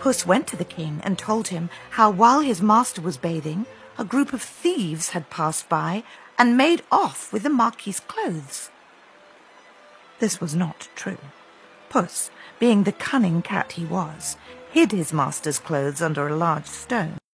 Puss went to the king and told him how while his master was bathing, a group of thieves had passed by and made off with the Marquis's clothes. This was not true. Puss, being the cunning cat he was, hid his master's clothes under a large stone.